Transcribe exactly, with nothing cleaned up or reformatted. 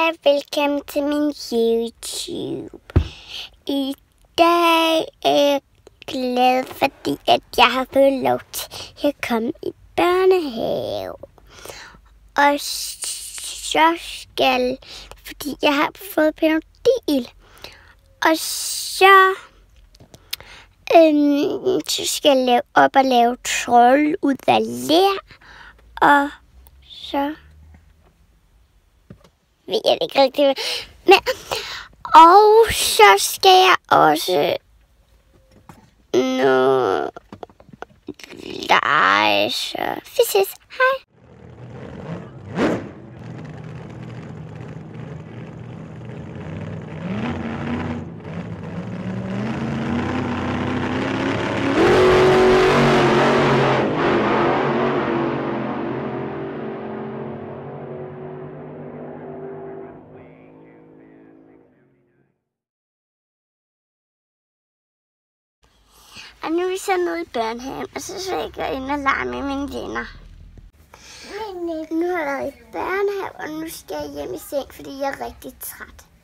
Hej, velkommen til min YouTube. I dag er jeg glad, fordi at jeg har fået lov til at komme i børnehave. Og så skal, fordi jeg har fået Panodil. Og så, øhm, så skal jeg lave op og lave trold ud af ler. Og så ved jeg ikke rigtig. Men, og så skal jeg også nu lege. Så vi ses. Hej. Og nu er vi så nede i børnehaven, og så skal jeg gå ind og lege med mine venner. Nu har jeg været i børnehave, og nu skal jeg hjem i seng, fordi jeg er rigtig træt.